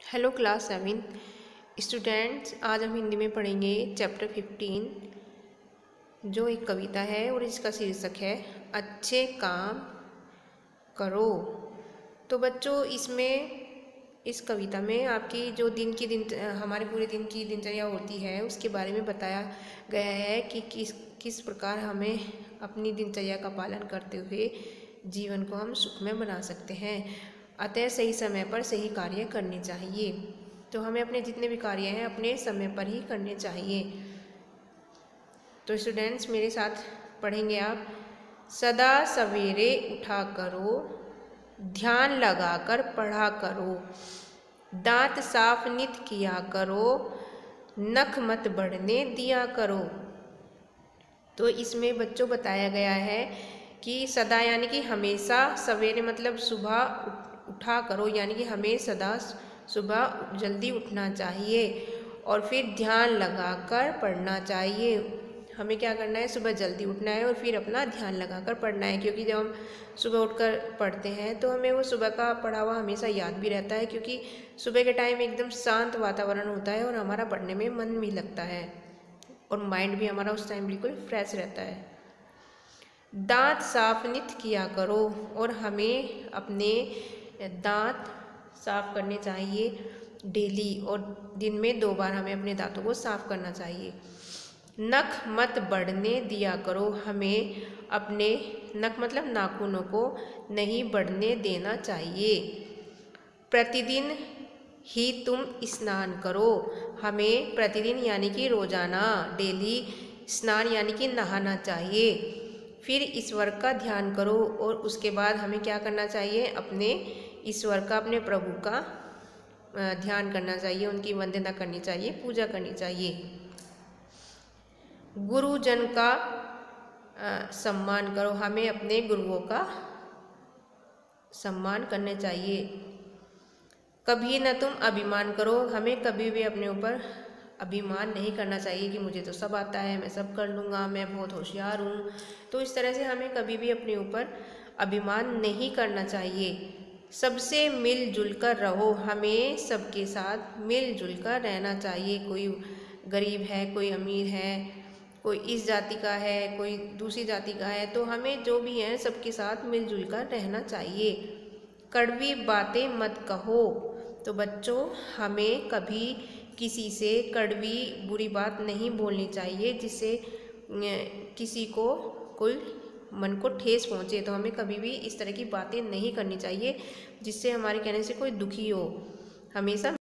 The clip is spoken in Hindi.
हेलो क्लास 7 स्टूडेंट्स, आज हम हिंदी में पढ़ेंगे चैप्टर 15 जो एक कविता है और इसका शीर्षक है अच्छे काम करो। तो बच्चों, इस कविता में आपकी जो हमारे पूरे दिन की दिनचर्या होती है उसके बारे में बताया गया है कि किस प्रकार हमें अपनी दिनचर्या का पालन करते हुए जीवन को हम सुखमय बना सकते हैं। अतः सही समय पर सही कार्य करने चाहिए। तो हमें अपने जितने भी कार्य हैं अपने समय पर ही करने चाहिए। तो स्टूडेंट्स, मेरे साथ पढ़ेंगे आप। सदा सवेरे उठा करो, ध्यान लगाकर पढ़ा करो, दांत साफ नित किया करो, नख मत बढ़ने दिया करो। तो इसमें बच्चों बताया गया है कि सदा यानी कि हमेशा, सवेरे मतलब सुबह उठा करो यानी कि हमें सदा सुबह जल्दी उठना चाहिए और फिर ध्यान लगाकर पढ़ना चाहिए। हमें क्या करना है, सुबह जल्दी उठना है और फिर अपना ध्यान लगाकर पढ़ना है, क्योंकि जब हम सुबह उठकर पढ़ते हैं तो हमें वो सुबह का पढ़ा हुआ हमेशा याद भी रहता है, क्योंकि सुबह के टाइम एकदम शांत वातावरण होता है और हमारा पढ़ने में मन भी लगता है और माइंड भी हमारा उस टाइम बिल्कुल फ्रेश रहता है। दांत साफ नित किया करो, और हमें अपने दांत साफ करने चाहिए डेली, और दिन में 2 बार हमें अपने दांतों को साफ करना चाहिए। नख मत बढ़ने दिया करो, हमें अपने नख मतलब नाखूनों को नहीं बढ़ने देना चाहिए। प्रतिदिन ही तुम स्नान करो, हमें प्रतिदिन यानी कि रोजाना डेली स्नान यानी कि नहाना चाहिए। फिर ईश्वर का ध्यान करो, और उसके बाद हमें क्या करना चाहिए, अपने ईश्वर का, अपने प्रभु का ध्यान करना चाहिए, उनकी वंदना करनी चाहिए, पूजा करनी चाहिए। गुरुजन का सम्मान करो, हमें अपने गुरुओं का सम्मान करना चाहिए। कभी न तुम अभिमान करो, हमें कभी भी अपने ऊपर अभिमान नहीं करना चाहिए कि मुझे तो सब आता है, मैं सब कर लूँगा, मैं बहुत होशियार हूँ। तो इस तरह से हमें कभी भी अपने ऊपर अभिमान नहीं करना चाहिए। सबसे मिलजुल कर रहो, हमें सबके साथ मिलजुल कर रहना चाहिए। कोई गरीब है, कोई अमीर है, कोई इस जाति का है, कोई दूसरी जाति का है, तो हमें जो भी है सबके साथ मिलजुल कर रहना चाहिए। कड़वी बातें मत कहो, तो बच्चों हमें कभी किसी से कड़वी बुरी बात नहीं बोलनी चाहिए जिससे किसी को कोई मन को ठेस पहुँचे। तो हमें कभी भी इस तरह की बातें नहीं करनी चाहिए जिससे हमारे कहने से कोई दुखी हो। हमेशा